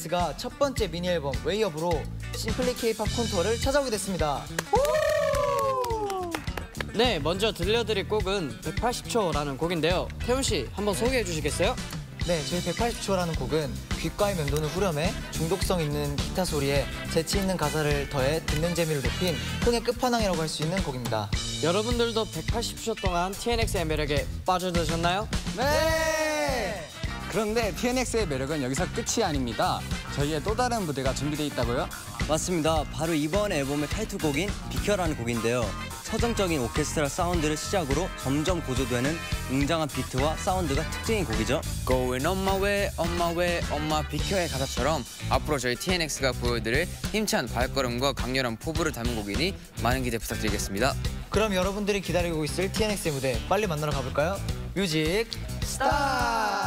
가 첫 번째 미니 앨범 웨이업으로 심플리 K-팝 콘토를 찾아오게 됐습니다. 네, 먼저 들려드릴 곡은 180초라는 곡인데요. 태훈 씨, 한번 소개해 주시겠어요? 네, 저희 180초라는 곡은 귓가의 맴도는 후렴에 중독성 있는 기타 소리에 재치 있는 가사를 더해 듣는 재미를 높인 흥의 끝판왕이라고 할 수 있는 곡입니다. 여러분들도 180초 동안 TNX의 매력에 빠져드셨나요? 네! 그런데 TNX의 매력은 여기서 끝이 아닙니다. 저희의 또 다른 무대가 준비되어 있다고요? 맞습니다. 바로 이번 앨범의 타이틀곡인 비켜라는 곡인데요. 서정적인 오케스트라 사운드를 시작으로 점점 고조되는 웅장한 비트와 사운드가 특징인 곡이죠. Going on my way, on my way, 엄마 비켜의 가사처럼 앞으로 저희 TNX가 보여드릴 힘찬 발걸음과 강렬한 포부를 담은 곡이니 많은 기대 부탁드리겠습니다. 그럼 여러분들이 기다리고 있을 TNX의 무대 빨리 만나러 가볼까요? 뮤직 스타트!